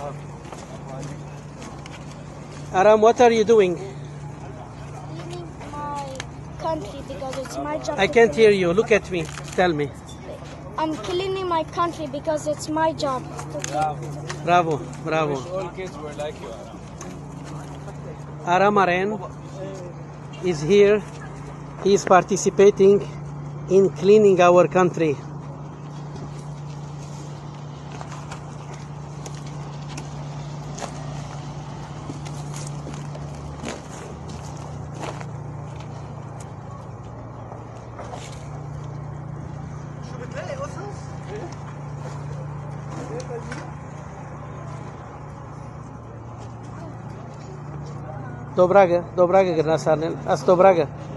Aram, what are you doing? Cleaning my country because it's my job. I can't hear you. Look at me. Tell me. I'm cleaning my country because it's my job. Bravo, bravo. All kids were like you. Aram Aren is here. He is participating in cleaning our country. Dobraga, Dobraga, Granasarnel, as Dobraga.